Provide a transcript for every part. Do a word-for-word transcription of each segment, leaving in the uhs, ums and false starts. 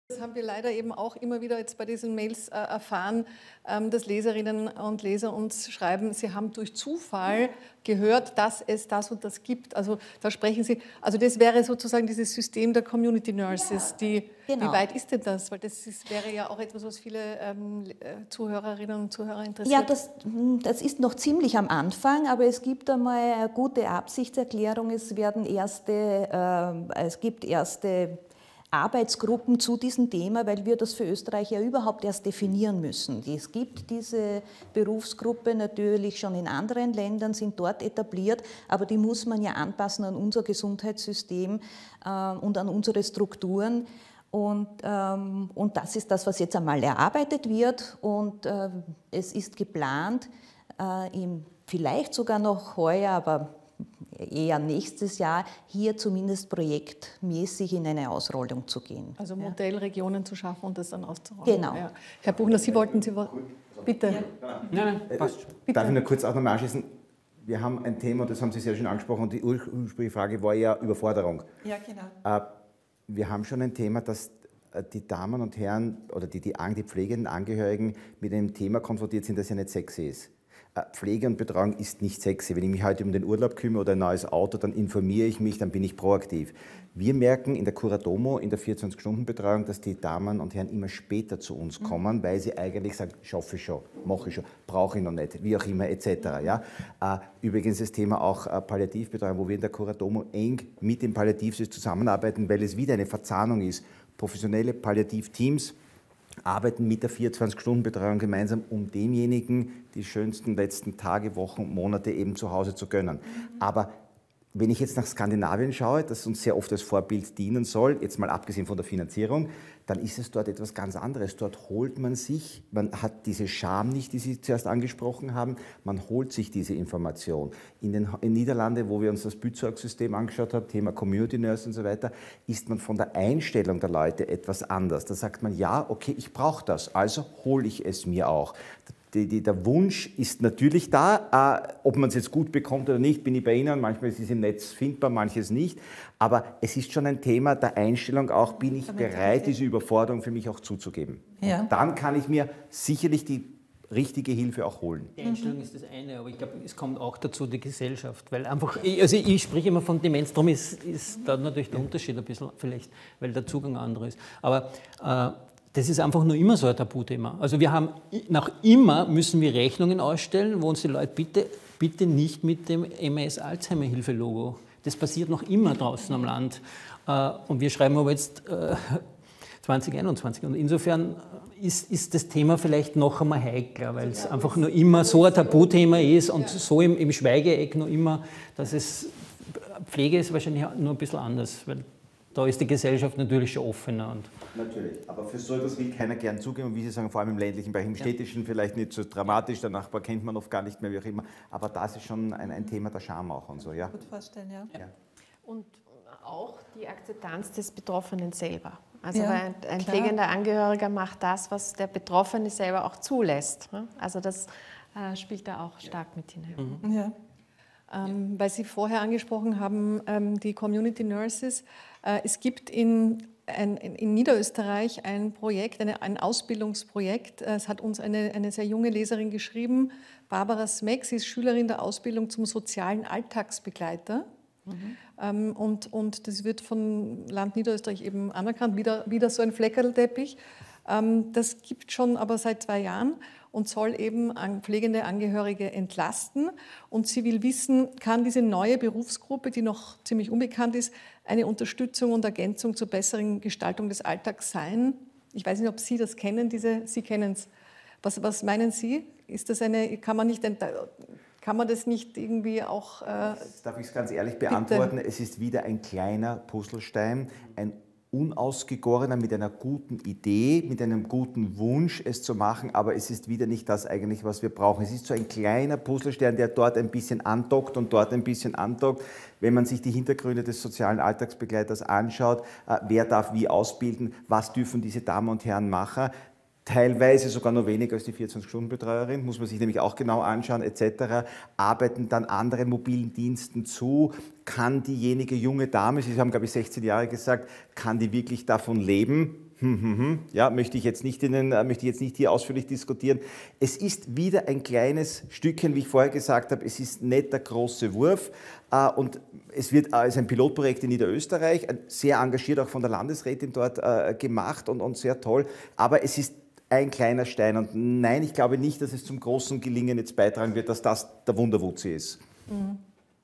Das haben wir leider eben auch immer wieder jetzt bei diesen Mails äh, erfahren, ähm, dass Leserinnen und Leser uns schreiben, sie haben durch Zufall gehört, dass es das und das gibt. Also da sprechen Sie, also das wäre sozusagen dieses System der Community Nurses. Die, Genau. Wie weit ist denn das? Weil das ist, wäre ja auch etwas, was viele ähm, Zuhörerinnen und Zuhörer interessiert. Ja, das, das ist noch ziemlich am Anfang, aber es gibt einmal eine gute Absichtserklärung. Es werden erste, äh, es gibt erste Arbeitsgruppen zu diesem Thema, weil wir das für Österreich ja überhaupt erst definieren müssen. Es gibt diese Berufsgruppe natürlich schon in anderen Ländern, sind dort etabliert, aber die muss man ja anpassen an unser Gesundheitssystem äh, und an unsere Strukturen. Und, ähm, und das ist das, was jetzt einmal erarbeitet wird. Und äh, es ist geplant, äh, im, vielleicht sogar noch heuer, aber eher nächstes Jahr, hier zumindest projektmäßig in eine Ausrollung zu gehen. Also Modellregionen zu schaffen und das dann auszurollen. Genau. Ja. Herr Buchner, Sie wollten, Sie wollten, bitte. Ja. Nein, nein, passt. Bitte. Darf ich nur kurz auch nochmal anschließen? Wir haben ein Thema, das haben Sie sehr schön angesprochen, und die ursprüngliche Frage war ja Überforderung. Ja, genau. Wir haben schon ein Thema, dass die Damen und Herren oder die, die, die pflegenden Angehörigen mit einem Thema konfrontiert sind, das ja nicht sexy ist. Pflege und Betreuung ist nicht sexy. Wenn ich mich heute um den Urlaub kümmere oder ein neues Auto, dann informiere ich mich, dann bin ich proaktiv. Wir merken in der Curadomo, in der vierundzwanzig-Stunden-Betreuung, dass die Damen und Herren immer später zu uns kommen, weil sie eigentlich sagen, schaffe ich schon, mache ich schon, brauche ich noch nicht, wie auch immer et cetera. Ja? Übrigens das Thema auch Palliativbetreuung, wo wir in der Curadomo eng mit dem Palliativsystem zusammenarbeiten, weil es wieder eine Verzahnung ist. Professionelle Palliativteams arbeiten mit der vierundzwanzig-Stunden-Betreuung gemeinsam, um demjenigen die schönsten letzten Tage, Wochen, Monate eben zu Hause zu gönnen. Mhm. Aber wenn ich jetzt nach Skandinavien schaue, das uns sehr oft als Vorbild dienen soll, jetzt mal abgesehen von der Finanzierung, dann ist es dort etwas ganz anderes. Dort holt man sich, man hat diese Scham nicht, die Sie zuerst angesprochen haben, man holt sich diese Information. In den in Niederlanden, wo wir uns das Bütsorg-System angeschaut haben, Thema Community Nurse und so weiter, ist man von der Einstellung der Leute etwas anders. Da sagt man, ja, okay, ich brauche das, also hole ich es mir auch. Die, die, der Wunsch ist natürlich da, äh, ob man es jetzt gut bekommt oder nicht, bin ich bei Ihnen, manchmal ist es im Netz findbar, manches nicht, aber es ist schon ein Thema der Einstellung auch, bin ich bereit, diese Überforderung für mich auch zuzugeben. Ja. Dann kann ich mir sicherlich die richtige Hilfe auch holen. Die Einstellung ist das eine, aber ich glaube, es kommt auch dazu die Gesellschaft, weil einfach, also ich spreche immer von Demenz, darum ist, ist da natürlich der Unterschied ein bisschen vielleicht, weil der Zugang anders ist, aber äh, das ist einfach nur immer so ein Tabuthema. Also wir haben, nach immer müssen wir Rechnungen ausstellen, wo uns die Leute bitte, bitte nicht mit dem M S-Alzheimer-Hilfe-Logo. Das passiert noch immer draußen am Land. Und wir schreiben aber jetzt zwanzig einundzwanzig. Und insofern ist, ist das Thema vielleicht noch einmal heikler, weil es einfach nur immer so ein Tabuthema ist und so im, im Schweigeeck noch immer, dass es, Pflege ist wahrscheinlich nur ein bisschen anders, weil da ist die Gesellschaft natürlich schon offener. Und natürlich, aber für so etwas will keiner gern zugeben und wie Sie sagen, vor allem im ländlichen Bereich, im städtischen vielleicht nicht so dramatisch, der Nachbar kennt man oft gar nicht mehr, wie auch immer, aber das ist schon ein, ein Thema der Scham auch und so. Ja? Gut vorstellen, ja. Ja. Und auch die Akzeptanz des Betroffenen selber. Also Ja, ein, ein klar. pflegender Angehöriger macht das, was der Betroffene selber auch zulässt. Also das äh, spielt da auch stark mit hinein. Mhm. Ja. Ähm, weil Sie vorher angesprochen haben, ähm, die Community Nurses. Äh, es gibt in, ein, in Niederösterreich ein Projekt, eine, ein Ausbildungsprojekt. Es hat uns eine, eine sehr junge Leserin geschrieben, Barbara Smeck. Sie ist Schülerin der Ausbildung zum sozialen Alltagsbegleiter. Mhm. Ähm, und, und das wird vom Land Niederösterreich eben anerkannt, wieder, wieder so ein Fleckerlteppich. Ähm, das gibt schon aber seit zwei Jahren und soll eben an pflegende Angehörige entlasten. Und sie will wissen, kann diese neue Berufsgruppe, die noch ziemlich unbekannt ist, eine Unterstützung und Ergänzung zur besseren Gestaltung des Alltags sein? Ich weiß nicht, ob Sie das kennen, diese, Sie kennen es. Was, was meinen Sie? Ist das eine, kann man nicht, kann man das nicht irgendwie auch... Äh, Darf ich es ganz ehrlich beantworten? Bitte? Es ist wieder ein kleiner Puzzlestein, ein unausgegorener, mit einer guten Idee, mit einem guten Wunsch, es zu machen, aber es ist wieder nicht das eigentlich, was wir brauchen. Es ist so ein kleiner Puzzlestein, der dort ein bisschen andockt und dort ein bisschen andockt. Wenn man sich die Hintergründe des sozialen Alltagsbegleiters anschaut, wer darf wie ausbilden, was dürfen diese Damen und Herren machen, teilweise sogar noch weniger als die vierundzwanzig-Stunden-Betreuerin, muss man sich nämlich auch genau anschauen, et cetera. Arbeiten dann anderen mobilen Diensten zu. Kann diejenige junge Dame, Sie haben, glaube ich, sechzehn Jahre gesagt, kann die wirklich davon leben? hm, hm, hm, ja, möchte ich, jetzt nicht in den, möchte ich jetzt nicht hier ausführlich diskutieren. Es ist wieder ein kleines Stückchen, wie ich vorher gesagt habe, es ist nicht der große Wurf äh, und es wird als ein Pilotprojekt in Niederösterreich, sehr engagiert auch von der Landesrätin dort äh, gemacht und, und sehr toll, aber es ist ein kleiner Stein und nein, ich glaube nicht, dass es zum großen Gelingen jetzt beitragen wird, dass das der Wunderwutzi ist. Mhm.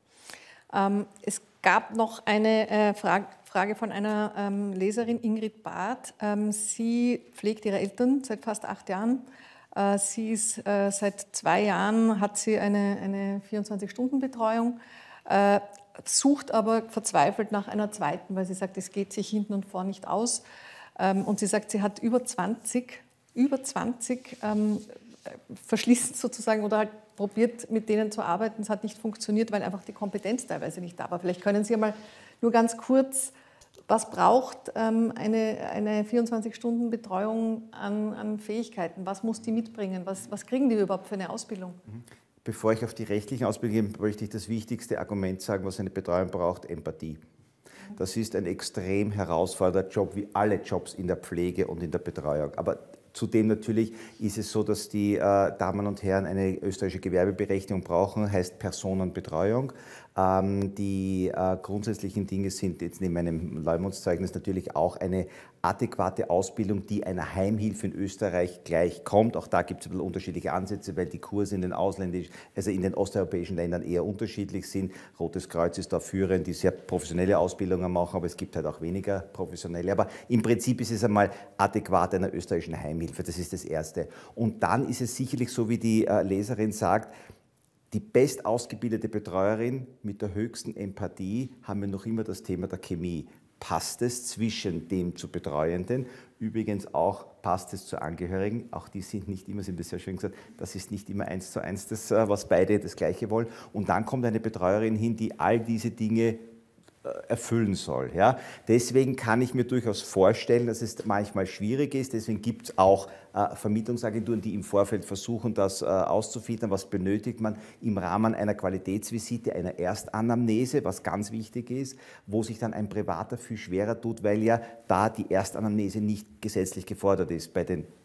Ähm, es gab noch eine äh, Frage, Frage von einer ähm, Leserin, Ingrid Barth. Ähm, sie pflegt ihre Eltern seit fast acht Jahren. Äh, sie ist äh, seit zwei Jahren, hat sie eine, eine vierundzwanzig-Stunden-Betreuung, äh, sucht aber verzweifelt nach einer zweiten, weil sie sagt, es geht sich hinten und vorn nicht aus. Ähm, und sie sagt, sie hat über zwanzig, über zwanzig ähm, verschließt sozusagen oder halt probiert, mit denen zu arbeiten. Es hat nicht funktioniert, weil einfach die Kompetenz teilweise nicht da war. Vielleicht können Sie einmal nur ganz kurz, was braucht ähm, eine, eine vierundzwanzig-Stunden-Betreuung an, an Fähigkeiten? Was muss die mitbringen? Was, was kriegen die überhaupt für eine Ausbildung? Bevor ich auf die rechtlichen Ausbildungen gehe, möchte ich das wichtigste Argument sagen, was eine Betreuung braucht, Empathie. Das ist ein extrem herausfordernder Job, wie alle Jobs in der Pflege und in der Betreuung. Aber zudem natürlich ist es so, dass die äh, Damen und Herren eine österreichische Gewerbeberechtigung brauchen, heißt Personenbetreuung. Ähm, die äh, grundsätzlichen Dinge sind jetzt neben meinem Leumundszeugnis natürlich auch eine adäquate Ausbildung, die einer Heimhilfe in Österreich gleichkommt. Auch da gibt es ein bisschen unterschiedliche Ansätze, weil die Kurse in den ausländischen, also in den osteuropäischen Ländern eher unterschiedlich sind. Rotes Kreuz ist da führend, die sehr professionelle Ausbildungen machen, aber es gibt halt auch weniger professionelle. Aber im Prinzip ist es einmal adäquat einer österreichischen Heimhilfe, das ist das Erste. Und dann ist es sicherlich so, wie die äh, Leserin sagt, die bestausgebildete Betreuerin mit der höchsten Empathie, haben wir noch immer das Thema der Chemie. Passt es zwischen dem zu Betreuenden, übrigens auch passt es zu Angehörigen, auch die sind nicht immer, Sie haben das sehr schön gesagt, das ist nicht immer eins zu eins das, was beide das Gleiche wollen. Und dann kommt eine Betreuerin hin, die all diese Dinge erfüllen soll. Ja? Deswegen kann ich mir durchaus vorstellen, dass es manchmal schwierig ist. Deswegen gibt es auch äh, Vermittlungsagenturen, die im Vorfeld versuchen, das äh, auszufiltern. Was benötigt man im Rahmen einer Qualitätsvisite, einer Erstanamnese, was ganz wichtig ist, wo sich dann ein Privater viel schwerer tut, weil ja da die Erstanamnese nicht gesetzlich gefordert ist. Bei den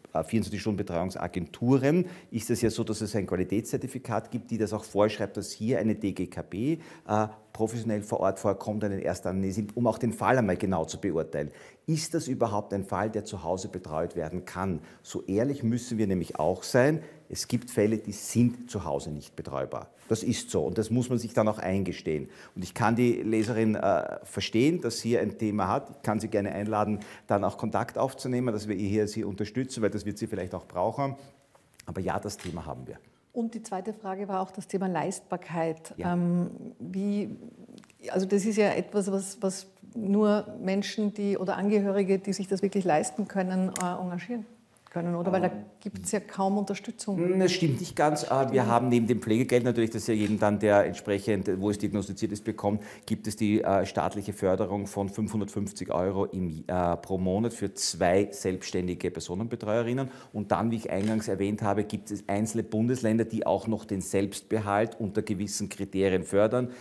vierundzwanzig-Stunden-Betreuungsagenturen ist es ja so, dass es ein Qualitätszertifikat gibt, die das auch vorschreibt, dass hier eine D G K B äh, professionell vor Ort vorkommt, eine Erstanamnese, um auch den Fall einmal genau zu beurteilen. Ist das überhaupt ein Fall, der zu Hause betreut werden kann? So ehrlich müssen wir nämlich auch sein, es gibt Fälle, die sind zu Hause nicht betreubar. Das ist so und das muss man sich dann auch eingestehen. Und ich kann die Leserin äh, verstehen, dass sie ein Thema hat. Ich kann sie gerne einladen, dann auch Kontakt aufzunehmen, dass wir hier sie unterstützen, weil das wird sie vielleicht auch brauchen. Aber ja, das Thema haben wir. Und die zweite Frage war auch das Thema Leistbarkeit. Ja. Ähm, wie, also das ist ja etwas, was, was nur Menschen die, oder Angehörige, die sich das wirklich leisten können, äh, engagieren können, oder? Weil da gibt es ja kaum Unterstützung. Das stimmt nicht ganz. Wir haben neben dem Pflegegeld natürlich, das ja jeden dann, der entsprechend, wo es diagnostiziert ist, bekommt, gibt es die äh, staatliche Förderung von fünfhundertfünfzig Euro im, äh, pro Monat für zwei selbstständige Personenbetreuerinnen. Und dann, wie ich eingangs erwähnt habe, gibt es einzelne Bundesländer, die auch noch den Selbstbehalt unter gewissen Kriterien fördern.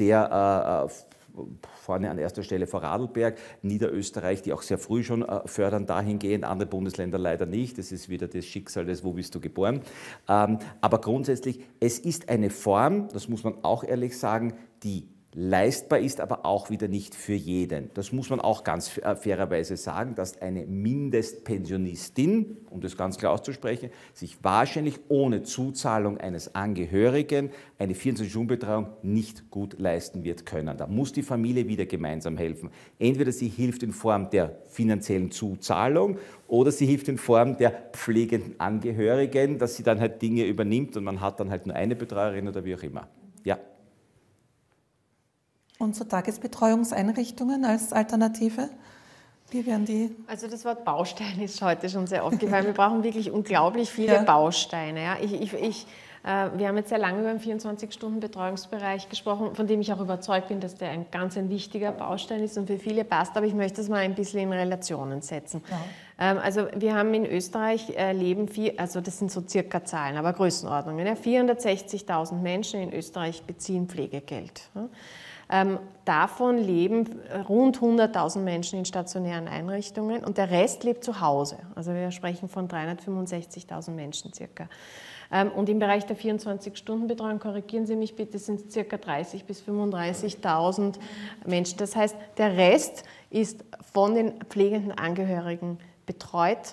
Sehr äh, vorne an erster Stelle Vorarlberg, Niederösterreich, die auch sehr früh schon äh, fördern dahingehend, andere Bundesländer leider nicht. Das ist wieder das Schicksal des Wo bist du geboren. Ähm, aber grundsätzlich, es ist eine Form, das muss man auch ehrlich sagen, die leistbar ist, aber auch wieder nicht für jeden. Das muss man auch ganz fairerweise sagen, dass eine Mindestpensionistin, um das ganz klar auszusprechen, sich wahrscheinlich ohne Zuzahlung eines Angehörigen eine vierundzwanzig-Stunden-Betreuung nicht gut leisten wird können. Da muss die Familie wieder gemeinsam helfen. Entweder sie hilft in Form der finanziellen Zuzahlung oder sie hilft in Form der pflegenden Angehörigen, dass sie dann halt Dinge übernimmt und man hat dann halt nur eine Betreuerin oder wie auch immer. Ja. Und so Tagesbetreuungseinrichtungen als Alternative? Wie werden die? Also das Wort Baustein ist heute schon sehr oft gefallen. Wir brauchen wirklich unglaublich viele ja. Bausteine. Ja. Ich, ich, ich, äh, wir haben jetzt sehr lange über den vierundzwanzig-Stunden-Betreuungsbereich gesprochen, von dem ich auch überzeugt bin, dass der ein ganz ein wichtiger Baustein ist und für viele passt. Aber ich möchte das mal ein bisschen in Relationen setzen. Ja. Ähm, also wir haben in Österreich äh, leben, vier, also das sind so circa Zahlen, aber Größenordnungen. Ja. vierhundertsechzigtausend Menschen in Österreich beziehen Pflegegeld. Ja. Ähm, davon leben rund hunderttausend Menschen in stationären Einrichtungen und der Rest lebt zu Hause. Also wir sprechen von dreihundertfünfundsechzigtausend Menschen circa. Ähm, und im Bereich der vierundzwanzig-Stunden-Betreuung, korrigieren Sie mich bitte, sind es circa dreißigtausend bis fünfunddreißigtausend Menschen. Das heißt, der Rest ist von den pflegenden Angehörigen betreut,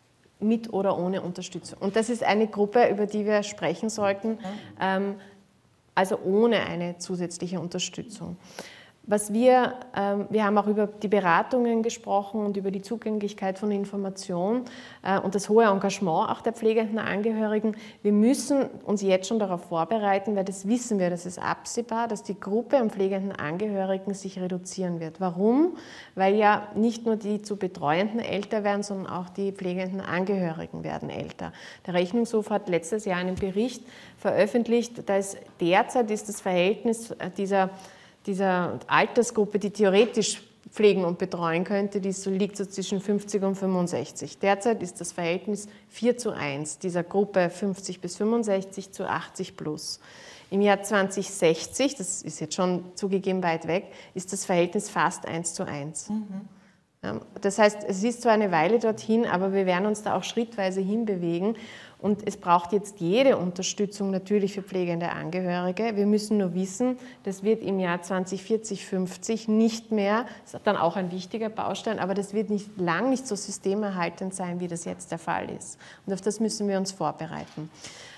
mit oder ohne Unterstützung. Und das ist eine Gruppe, über die wir sprechen sollten, ähm, also ohne eine zusätzliche Unterstützung. Was wir, ähm, wir haben auch über die Beratungen gesprochen und über die Zugänglichkeit von Information äh, und das hohe Engagement auch der pflegenden Angehörigen. Wir müssen uns jetzt schon darauf vorbereiten, weil das wissen wir, das ist absehbar, dass die Gruppe an pflegenden Angehörigen sich reduzieren wird. Warum? Weil ja nicht nur die zu Betreuenden älter werden, sondern auch die pflegenden Angehörigen werden älter. Der Rechnungshof hat letztes Jahr einen Bericht veröffentlicht, da ist derzeit ist das Verhältnis dieser dieser Altersgruppe, die theoretisch pflegen und betreuen könnte, die so liegt so zwischen fünfzig und fünfundsechzig. Derzeit ist das Verhältnis vier zu eins dieser Gruppe fünfzig bis fünfundsechzig zu achtzig plus. Im Jahr zweitausendsechzig, das ist jetzt schon zugegeben weit weg, ist das Verhältnis fast eins zu eins. Mhm. Ja, das heißt, es ist zwar eine Weile dorthin, aber wir werden uns da auch schrittweise hinbewegen. Und es braucht jetzt jede Unterstützung natürlich für pflegende Angehörige. Wir müssen nur wissen, das wird im Jahr zweitausendvierzig, fünfzig nicht mehr, das ist dann auch ein wichtiger Baustein, aber das wird nicht lang nicht so systemerhaltend sein, wie das jetzt der Fall ist. Und auf das müssen wir uns vorbereiten.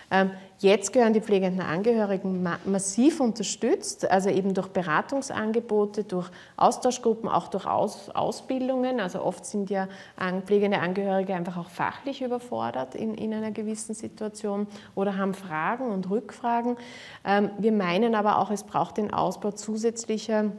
Jetzt gehören die pflegenden Angehörigen massiv unterstützt, also eben durch Beratungsangebote, durch Austauschgruppen, auch durch Aus Ausbildungen. Also oft sind ja pflegende Angehörige einfach auch fachlich überfordert in, in einer gewissen Situation oder haben Fragen und Rückfragen. Wir meinen aber auch, es braucht den Ausbau zusätzlicher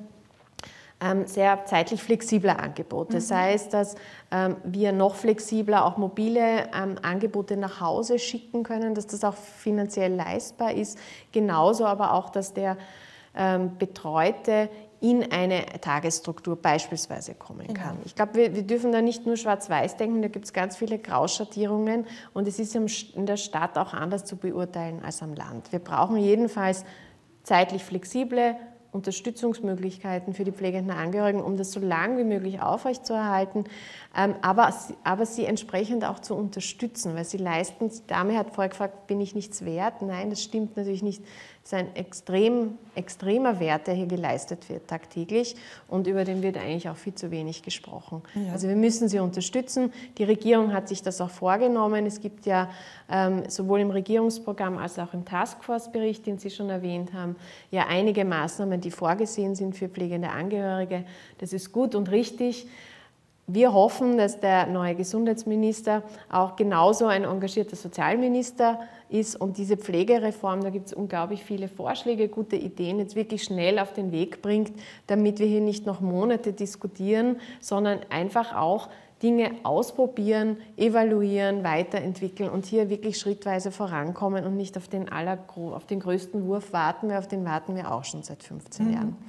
sehr zeitlich flexibler Angebote. Das heißt, dass ähm, wir noch flexibler auch mobile ähm, Angebote nach Hause schicken können, dass das auch finanziell leistbar ist. Genauso aber auch, dass der ähm, Betreute in eine Tagesstruktur beispielsweise kommen kann. Genau. Ich glaube, wir, wir dürfen da nicht nur schwarz-weiß denken, da gibt es ganz viele Grauschattierungen und es ist in der Stadt auch anders zu beurteilen als am Land. Wir brauchen jedenfalls zeitlich flexible Unterstützungsmöglichkeiten für die pflegenden Angehörigen, um das so lange wie möglich aufrechtzuerhalten, aber, aber sie entsprechend auch zu unterstützen, weil sie leisten, die Dame hat vorher gefragt, bin ich nichts wert? Nein, das stimmt natürlich nicht. Es ist ein extrem, extremer Wert, der hier geleistet wird tagtäglich und über den wird eigentlich auch viel zu wenig gesprochen. Ja. Also wir müssen sie unterstützen. Die Regierung hat sich das auch vorgenommen. Es gibt ja ähm, sowohl im Regierungsprogramm als auch im Taskforce-Bericht, den Sie schon erwähnt haben, ja einige Maßnahmen, die vorgesehen sind für pflegende Angehörige. Das ist gut und richtig. Wir hoffen, dass der neue Gesundheitsminister auch genauso ein engagierter Sozialminister ist und diese Pflegereform, da gibt es unglaublich viele Vorschläge, gute Ideen, jetzt wirklich schnell auf den Weg bringt, damit wir hier nicht noch Monate diskutieren, sondern einfach auch Dinge ausprobieren, evaluieren, weiterentwickeln und hier wirklich schrittweise vorankommen und nicht auf den, aller, auf den größten Wurf warten, weil auf den warten wir auch schon seit fünfzehn mhm. Jahren.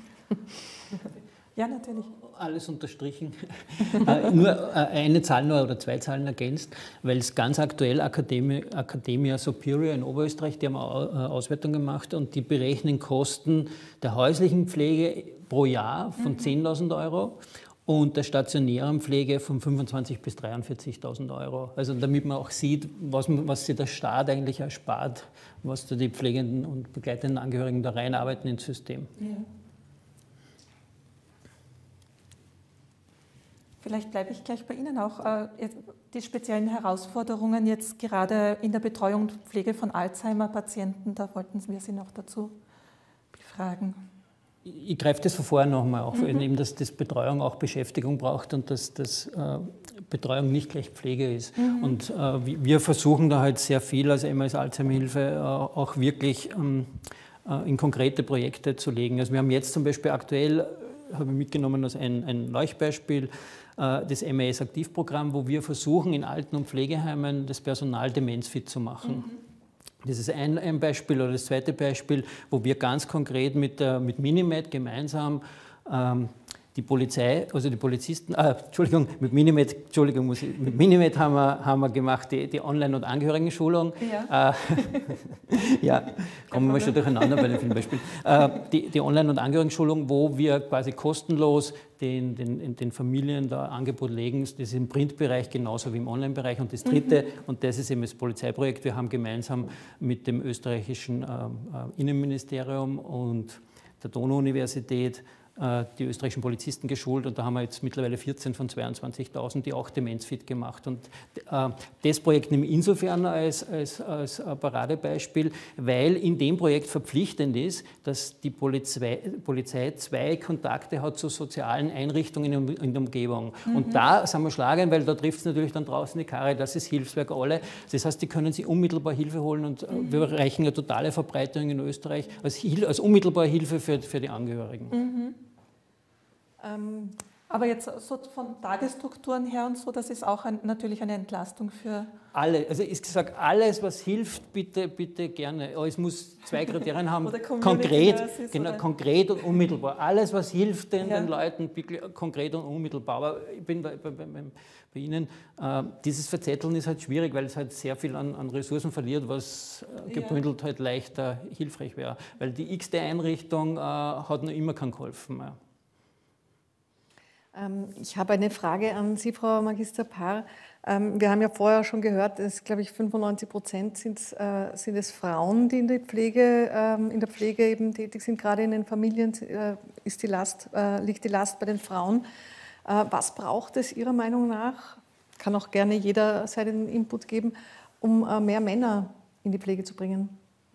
Ja, natürlich. Alles unterstrichen. äh, nur äh, eine Zahl nur oder zwei Zahlen ergänzt, weil es ganz aktuell Academia, Academia Superior in Oberösterreich, die haben eine Auswertung gemacht und die berechnen Kosten der häuslichen Pflege pro Jahr von mhm. zehntausend Euro und der stationären Pflege von fünfundzwanzigtausend bis dreiundvierzigtausend Euro. Also damit man auch sieht, was, was sich der Staat eigentlich erspart, was da die pflegenden und begleitenden Angehörigen da reinarbeiten ins System. Ja. Vielleicht bleibe ich gleich bei Ihnen auch. Die speziellen Herausforderungen jetzt gerade in der Betreuung und Pflege von Alzheimer-Patienten, da wollten wir Sie noch dazu befragen. Ich greife das von vorher noch mal auf, mhm. eben, dass das Betreuung auch Beschäftigung braucht und dass das äh, Betreuung nicht gleich Pflege ist. Mhm. Und äh, wir versuchen da halt sehr viel als M A S Alzheimer-Hilfe äh, auch wirklich ähm, äh, in konkrete Projekte zu legen. Also wir haben jetzt zum Beispiel aktuell, habe ich mitgenommen als ein, ein Leuchtbeispiel, das M A S-Aktivprogramm, wo wir versuchen, in Alten- und Pflegeheimen das Personal demenzfit zu machen. Mhm. Das ist ein, ein Beispiel. Oder das zweite Beispiel, wo wir ganz konkret mit, mit Minimed gemeinsam ähm, die Polizei, also die Polizisten, äh, Entschuldigung, mit Minimed, Entschuldigung, muss ich, mit Minimed haben wir, haben wir gemacht die, die Online- und Angehörigenschulung. Ja, äh, ja kommen wir schon durcheinander bei den vielen Beispielen. Äh, die, die Online- und Angehörigenschulung, wo wir quasi kostenlos den, den, den Familien da Angebot legen. Das ist im Printbereich genauso wie im Online-Bereich. Und das Dritte, mhm. und das ist eben das Polizeiprojekt, wir haben gemeinsam mit dem österreichischen äh, Innenministerium und der Donau-Universität die österreichischen Polizisten geschult und da haben wir jetzt mittlerweile vierzehn von zweiundzwanzigtausend, die auch demenzfit gemacht. Und äh, das Projekt nehme ich insofern als, als, als Paradebeispiel, weil in dem Projekt verpflichtend ist, dass die Polizei, Polizei zwei Kontakte hat zu sozialen Einrichtungen in, in der Umgebung. Mhm. Und da sind wir schlagend, weil da trifft es natürlich dann draußen die Karre, das ist Hilfswerk alle. Das heißt, die können sich unmittelbar Hilfe holen und mhm. wir erreichen eine totale Verbreitung in Österreich als, als unmittelbare Hilfe für, für die Angehörigen. Mhm. Aber jetzt so von Tagesstrukturen her und so, das ist auch ein, natürlich eine Entlastung für... Alle, also ich sage, alles, was hilft, bitte, bitte gerne. Aber es muss zwei Kriterien haben, konkret, genau, konkret und unmittelbar. Alles, was hilft den, ja. den Leuten, konkret und unmittelbar. Aber ich bin bei, bei, bei, bei Ihnen, äh, dieses Verzetteln ist halt schwierig, weil es halt sehr viel an, an Ressourcen verliert, was äh, gebündelt ja. halt leichter hilfreich wäre. Weil die x-te Einrichtung äh, hat noch immer keinen geholfen. Ja. Ich habe eine Frage an Sie, Frau Magister Paar. Wir haben ja vorher schon gehört, dass, glaube ich, fünfundneunzig Prozent sind, sind es Frauen, die in der Pflege, in der Pflege eben tätig sind. Gerade in den Familien ist die Last, liegt die Last bei den Frauen. Was braucht es Ihrer Meinung nach, kann auch gerne jeder seinen Input geben, um mehr Männer in die Pflege zu bringen?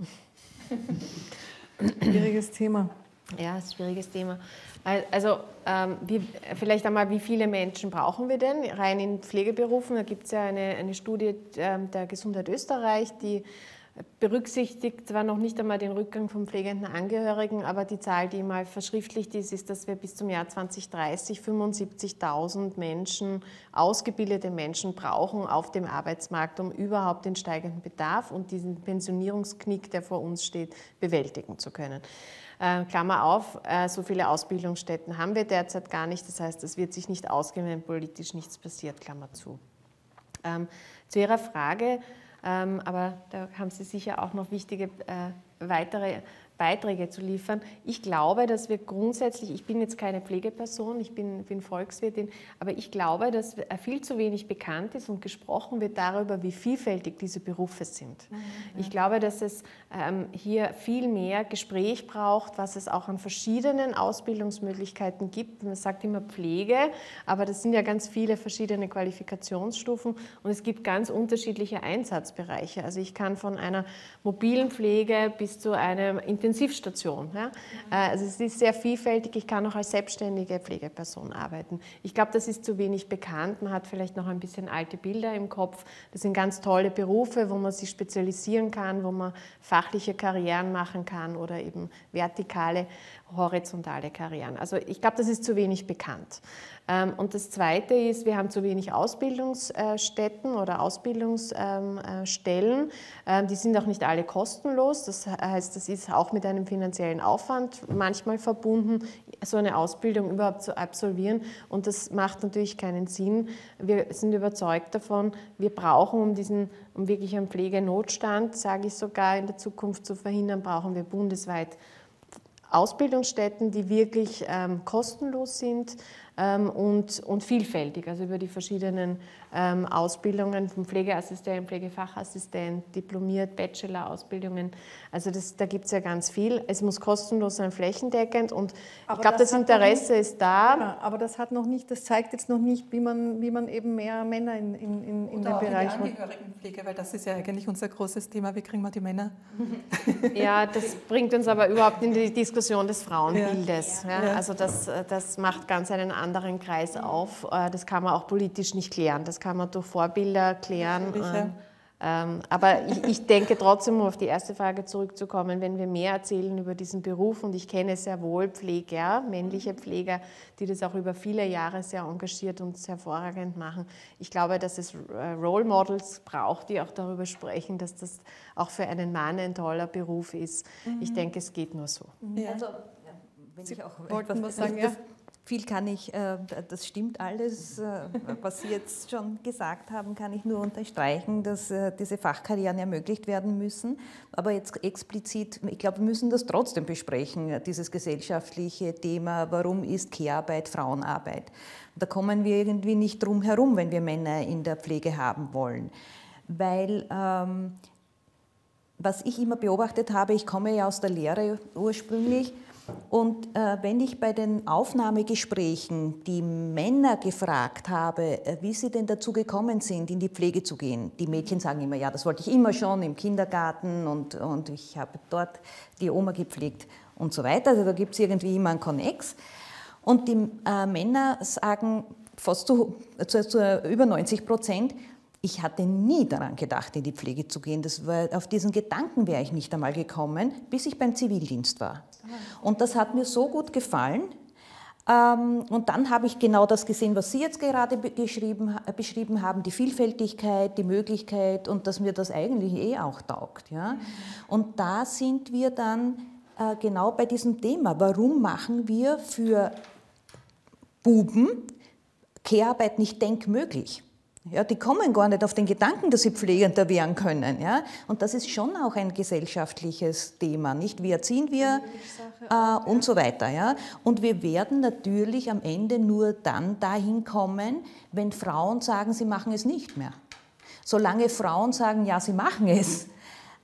Schwieriges Thema. Ja, das ist ein schwieriges Thema. Also ähm, wie, vielleicht einmal, wie viele Menschen brauchen wir denn rein in Pflegeberufen? Da gibt es ja eine, eine Studie äh, der Gesundheit Österreich, die berücksichtigt zwar noch nicht einmal den Rückgang von pflegenden Angehörigen, aber die Zahl, die mal verschriftlicht ist, ist, dass wir bis zum Jahr zweitausenddreißig fünfundsiebzigtausend Menschen, ausgebildete Menschen brauchen auf dem Arbeitsmarkt, um überhaupt den steigenden Bedarf und diesen Pensionierungsknick, der vor uns steht, bewältigen zu können. Äh, Klammer auf, äh, so viele Ausbildungsstätten haben wir derzeit gar nicht. Das heißt, es wird sich nicht ausgehen, wenn politisch nichts passiert, Klammer zu. Ähm, zu Ihrer Frage, ähm, aber da haben Sie sicher auch noch wichtige äh, weitere Beiträge zu liefern. Ich glaube, dass wir grundsätzlich, ich bin jetzt keine Pflegeperson, ich bin, bin Volkswirtin, aber ich glaube, dass viel zu wenig bekannt ist und gesprochen wird darüber, wie vielfältig diese Berufe sind. Mhm, ja. Ich glaube, dass es ähm, hier viel mehr Gespräch braucht, was es auch an verschiedenen Ausbildungsmöglichkeiten gibt. Man sagt immer Pflege, aber das sind ja ganz viele verschiedene Qualifikationsstufen und es gibt ganz unterschiedliche Einsatzbereiche. Also ich kann von einer mobilen Pflege bis zu einem Intensivstation. Ja? Also es ist sehr vielfältig. Ich kann auch als selbstständige Pflegeperson arbeiten. Ich glaube, das ist zu wenig bekannt. Man hat vielleicht noch ein bisschen alte Bilder im Kopf. Das sind ganz tolle Berufe, wo man sich spezialisieren kann, wo man fachliche Karrieren machen kann oder eben vertikale, horizontale Karrieren. Also ich glaube, das ist zu wenig bekannt. Und das Zweite ist, wir haben zu wenig Ausbildungsstätten oder Ausbildungsstellen. Die sind auch nicht alle kostenlos. Das heißt, das ist auch mit einem finanziellen Aufwand manchmal verbunden, so eine Ausbildung überhaupt zu absolvieren. Und das macht natürlich keinen Sinn. Wir sind überzeugt davon, wir brauchen, um diesen, um wirklich einen Pflegenotstand, sage ich sogar, in der Zukunft zu verhindern, brauchen wir bundesweit Ausbildungsstätten, die wirklich ähm, kostenlos sind ähm, und, und vielfältig, also über die verschiedenen ähm, Ausbildungen vom Pflegeassistent, Pflegefachassistent, diplomiert, Bachelor-Ausbildungen. Also das, da gibt es ja ganz viel. Es muss kostenlos sein, flächendeckend und aber ich glaube, das, das Interesse nicht, ist da. Ja, aber das hat noch nicht, das zeigt jetzt noch nicht, wie man, wie man eben mehr Männer in, in, in, in den Bereich macht. Angehörigenpflege, weil das ist ja eigentlich unser großes Thema. Wie kriegen wir die Männer? Ja, das bringt uns aber überhaupt in die Diskussion des Frauenbildes. Ja. Ja, also das, das macht ganz einen anderen Kreis auf. Das kann man auch politisch nicht klären. Das kann man durch Vorbilder klären. Ja. Ähm, aber ich, ich denke trotzdem, um auf die erste Frage zurückzukommen, wenn wir mehr erzählen über diesen Beruf, und ich kenne sehr wohl Pfleger, männliche Pfleger, die das auch über viele Jahre sehr engagiert und sehr hervorragend machen. Ich glaube, dass es Role Models braucht, die auch darüber sprechen, dass das auch für einen Mann ein toller Beruf ist. Mhm. Ich denke, es geht nur so. Ja. Also, wenn Sie ich auch wollten etwas, was sagen, ja? viel kann ich, das stimmt alles, was Sie jetzt schon gesagt haben, kann ich nur unterstreichen, dass diese Fachkarrieren ermöglicht werden müssen. Aber jetzt explizit, ich glaube, wir müssen das trotzdem besprechen, dieses gesellschaftliche Thema, warum ist Care-Arbeit Frauenarbeit? Da kommen wir irgendwie nicht drum herum, wenn wir Männer in der Pflege haben wollen. Weil, ähm, was ich immer beobachtet habe, ich komme ja aus der Lehre ursprünglich, und äh, wenn ich bei den Aufnahmegesprächen die Männer gefragt habe, äh, wie sie denn dazu gekommen sind, in die Pflege zu gehen, die Mädchen sagen immer, ja, das wollte ich immer schon im Kindergarten und, und ich habe dort die Oma gepflegt und so weiter. Also da gibt es irgendwie immer einen Konnex. Und die äh, Männer sagen fast zu, zu, zu über neunzig Prozent, ich hatte nie daran gedacht, in die Pflege zu gehen. Das war, auf diesen Gedanken wäre ich nicht einmal gekommen, bis ich beim Zivildienst war. Und das hat mir so gut gefallen. Und dann habe ich genau das gesehen, was Sie jetzt gerade beschrieben, beschrieben haben, die Vielfältigkeit, die Möglichkeit und dass mir das eigentlich eh auch taugt. Ja? Und da sind wir dann genau bei diesem Thema. Warum machen wir für Buben Care-Arbeit nicht denkmöglich? Ja, die kommen gar nicht auf den Gedanken, dass sie Pflegender werden können. Ja? Und das ist schon auch ein gesellschaftliches Thema. Nicht? Wie erziehen wir äh, und so weiter. Ja? Und wir werden natürlich am Ende nur dann dahin kommen, wenn Frauen sagen, sie machen es nicht mehr. Solange Frauen sagen, ja, sie machen es, äh,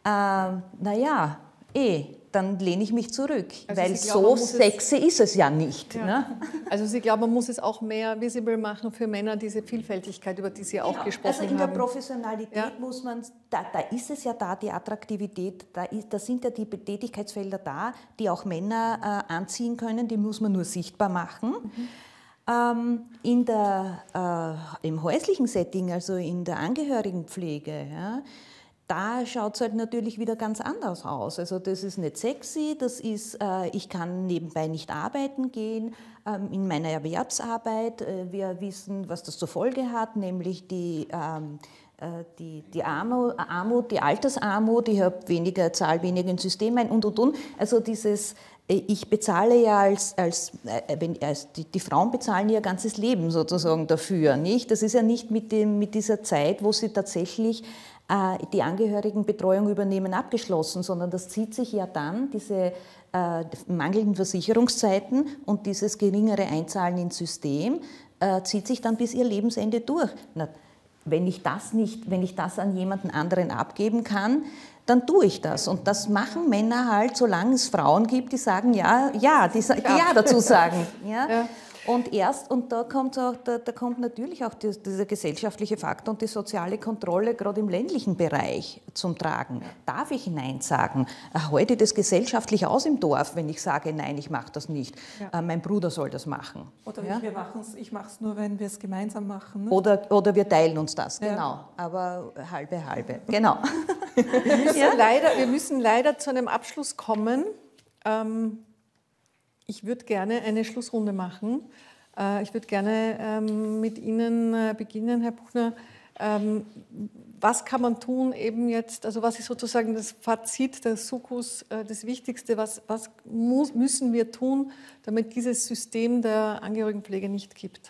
naja, eh, dann lehne ich mich zurück, also weil glauben, so sexy ist es ja nicht. Ja. Ne? Also Sie glauben, man muss es auch mehr visible machen für Männer, diese Vielfältigkeit, über die Sie auch genau. gesprochen haben. Also in haben. der Professionalität ja. muss man, da, da ist es ja da, die Attraktivität, da, ist, da sind ja die Tätigkeitsfelder da, die auch Männer äh, anziehen können, die muss man nur sichtbar machen. Mhm. Ähm, in der, äh, im häuslichen Setting, also in der Angehörigenpflege, ja, da schaut es halt natürlich wieder ganz anders aus. Also das ist nicht sexy, das ist, äh, ich kann nebenbei nicht arbeiten gehen ähm, in meiner Erwerbsarbeit. Äh, wir wissen, was das zur Folge hat, nämlich die, ähm, äh, die, die Armut, Armut, die Altersarmut, ich habe weniger, zahle weniger ins System ein und, und, und. Also dieses, äh, ich bezahle ja als, als, äh, wenn, als die, die Frauen bezahlen ihr ganzes Leben sozusagen dafür, nicht? Das ist ja nicht mit, dem, mit dieser Zeit, wo sie tatsächlich die Angehörigenbetreuung übernehmen, abgeschlossen, sondern das zieht sich ja dann, diese äh, mangelnden Versicherungszeiten und dieses geringere Einzahlen ins System, äh, zieht sich dann bis ihr Lebensende durch. Na, wenn ich das nicht, wenn ich das an jemanden anderen abgeben kann, dann tue ich das. Und das machen Männer halt, solange es Frauen gibt, die sagen ja, ja, die, die ja dazu sagen. Ja? Ja. Und erst, und da kommt, auch, da, da kommt natürlich auch die, dieser gesellschaftliche Faktor und die soziale Kontrolle gerade im ländlichen Bereich zum Tragen. Darf ich Nein sagen? Halte das gesellschaftlich aus im Dorf, wenn ich sage, nein, ich mache das nicht. Ja. Äh, mein Bruder soll das machen. Oder ja? wir machen's, ich mache es nur, wenn wir es gemeinsam machen. Ne? Oder, oder wir teilen uns das, ja. Genau. Aber halbe, halbe, genau. Wir müssen, ja? leider, wir müssen leider zu einem Abschluss kommen. Ähm, Ich würde gerne eine Schlussrunde machen. Ich würde gerne mit Ihnen beginnen, Herr Buchner. Was kann man tun eben jetzt, also was ist sozusagen das Fazit, der Sukkus, das Wichtigste, was, was muss, müssen wir tun, damit dieses System der Angehörigenpflege nicht gibt?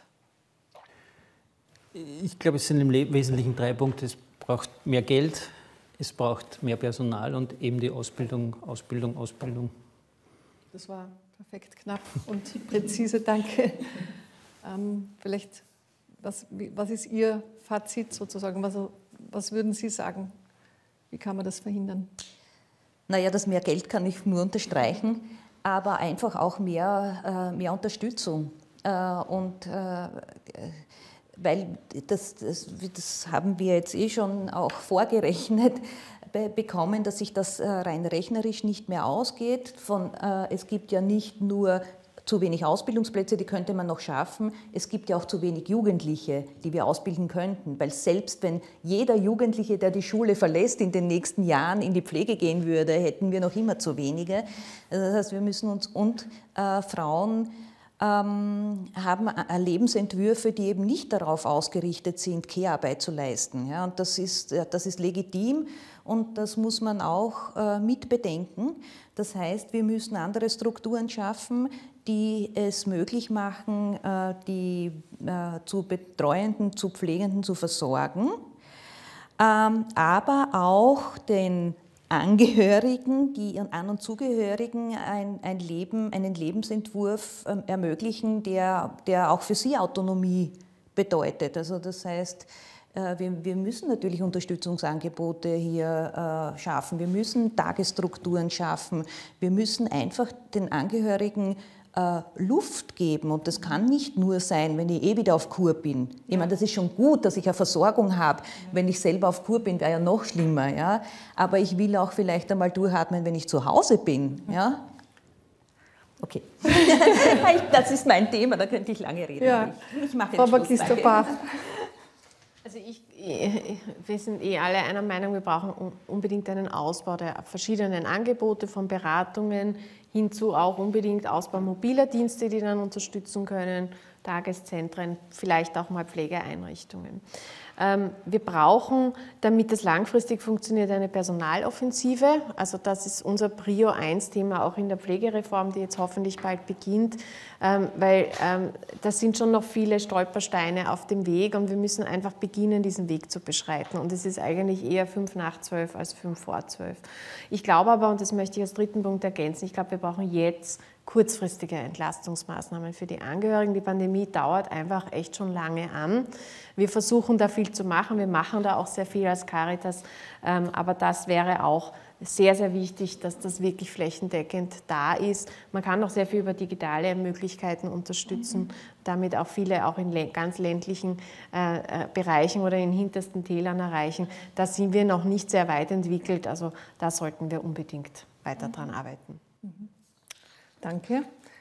Ich glaube, es sind im Wesentlichen drei Punkte. Es braucht mehr Geld, es braucht mehr Personal und eben die Ausbildung, Ausbildung, Ausbildung. Das war perfekt, knapp und präzise, danke. Ähm, vielleicht, was, was ist Ihr Fazit sozusagen? Was, was würden Sie sagen? Wie kann man das verhindern? Naja, das mehr Geld kann ich nur unterstreichen, aber einfach auch mehr, äh, mehr Unterstützung. Äh, und äh, weil das, das, das haben wir jetzt eh schon auch vorgerechnet, bekommen, dass sich das rein rechnerisch nicht mehr ausgeht. Von, äh, es gibt ja nicht nur zu wenig Ausbildungsplätze, die könnte man noch schaffen. Es gibt ja auch zu wenig Jugendliche, die wir ausbilden könnten. Weil selbst wenn jeder Jugendliche, der die Schule verlässt, in den nächsten Jahren in die Pflege gehen würde, hätten wir noch immer zu wenige. Also das heißt, wir müssen uns und äh, Frauen ähm, haben Lebensentwürfe, die eben nicht darauf ausgerichtet sind, Care-Arbeit zu leisten. Ja, und das ist, das ist legitim. Und das muss man auch äh, mit bedenken. Das heißt, wir müssen andere Strukturen schaffen, die es möglich machen, die zu Betreuenden, zu Pflegenden zu versorgen, aber auch den Angehörigen, die ihren An- und Zugehörigen ein, ein Leben, einen Lebensentwurf ermöglichen, der, der auch für sie Autonomie bedeutet. Also das heißt, wir, wir müssen natürlich Unterstützungsangebote hier äh, schaffen, wir müssen Tagesstrukturen schaffen, wir müssen einfach den Angehörigen äh, Luft geben und das kann nicht nur sein, wenn ich eh wieder auf Kur bin. Ich meine, das ist schon gut, dass ich eine Versorgung habe. Wenn ich selber auf Kur bin, wäre ja noch schlimmer. Ja? Aber ich will auch vielleicht einmal durchatmen, wenn ich zu Hause bin. Ja? Okay, das ist mein Thema, da könnte ich lange reden. Ja. Ich, ich mache Frau jetzt Schluss, Magister-Bach. Also ich, wir sind eh alle einer Meinung, wir brauchen unbedingt einen Ausbau der verschiedenen Angebote, von Beratungen hin zu auch unbedingt Ausbau mobiler Dienste, die dann unterstützen können, Tageszentren, vielleicht auch mal Pflegeeinrichtungen. Wir brauchen, damit das langfristig funktioniert, eine Personaloffensive. Also das ist unser Prio eins Thema auch in der Pflegereform, die jetzt hoffentlich bald beginnt, weil das sind schon noch viele Stolpersteine auf dem Weg und wir müssen einfach beginnen, diesen Weg zu beschreiten. Und es ist eigentlich eher fünf nach zwölf als fünf vor zwölf. Ich glaube aber, und das möchte ich als dritten Punkt ergänzen, ich glaube, wir brauchen jetzt kurzfristige Entlastungsmaßnahmen für die Angehörigen. Die Pandemie dauert einfach echt schon lange an. Wir versuchen da viel zu machen, wir machen da auch sehr viel als Caritas, aber das wäre auch sehr, sehr wichtig, dass das wirklich flächendeckend da ist. Man kann auch sehr viel über digitale Möglichkeiten unterstützen, mhm. damit auch viele auch in ganz ländlichen äh, Bereichen oder in hintersten Tälern erreichen. Da sind wir noch nicht sehr weit entwickelt, also da sollten wir unbedingt weiter dran arbeiten. Mhm. Danke.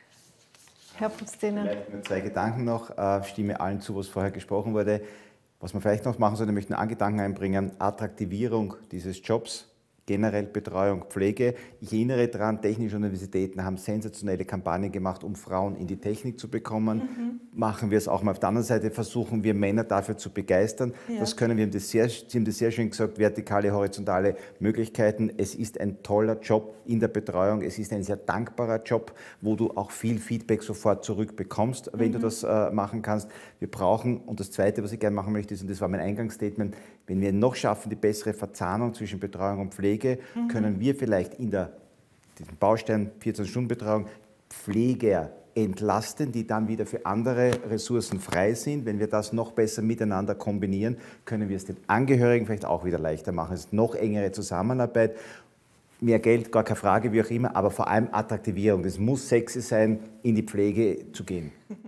Herr Putzdener. Vielleicht nur zwei Gedanken noch. Ich stimme allen zu, was vorher gesprochen wurde. Was man vielleicht noch machen sollte, ich möchte einen Gedanken einbringen, Attraktivierung dieses Jobs, generell Betreuung, Pflege. Ich erinnere daran, technische Universitäten haben sensationelle Kampagnen gemacht, um Frauen in die Technik zu bekommen. Mhm. Machen wir es auch mal auf der anderen Seite, versuchen wir Männer dafür zu begeistern. Ja. Das können wir, haben das sehr, Sie haben das sehr schön gesagt, vertikale, horizontale Möglichkeiten. Es ist ein toller Job in der Betreuung, es ist ein sehr dankbarer Job, wo du auch viel Feedback sofort zurückbekommst, wenn mhm. du das äh, machen kannst. Wir brauchen, und das Zweite, was ich gerne machen möchte, ist, und das war mein Eingangsstatement, wenn wir noch schaffen, die bessere Verzahnung zwischen Betreuung und Pflege, mhm. können wir vielleicht in der diesen Baustein vierzehn-Stunden-Betreuung Pfleger entlasten, die dann wieder für andere Ressourcen frei sind. Wenn wir das noch besser miteinander kombinieren, können wir es den Angehörigen vielleicht auch wieder leichter machen. Es ist noch engere Zusammenarbeit, mehr Geld, gar keine Frage, wie auch immer, aber vor allem Attraktivierung. Das muss sexy sein, in die Pflege zu gehen.